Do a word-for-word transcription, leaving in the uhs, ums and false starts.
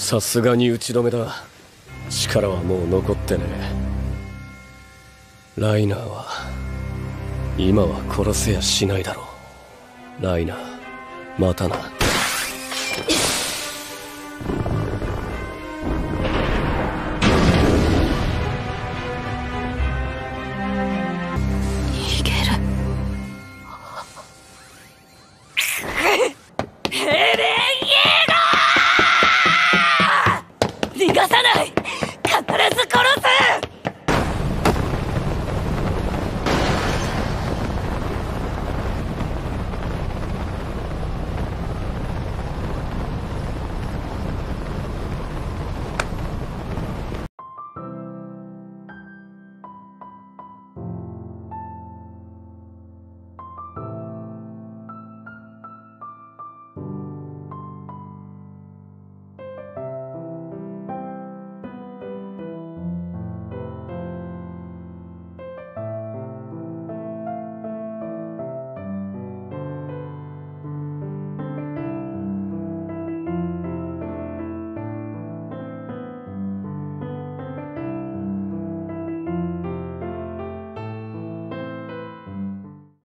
さすがに打ち止めだ。力はもう残ってねえ。ライナーは今は殺せやしないだろう。ライナー、またな。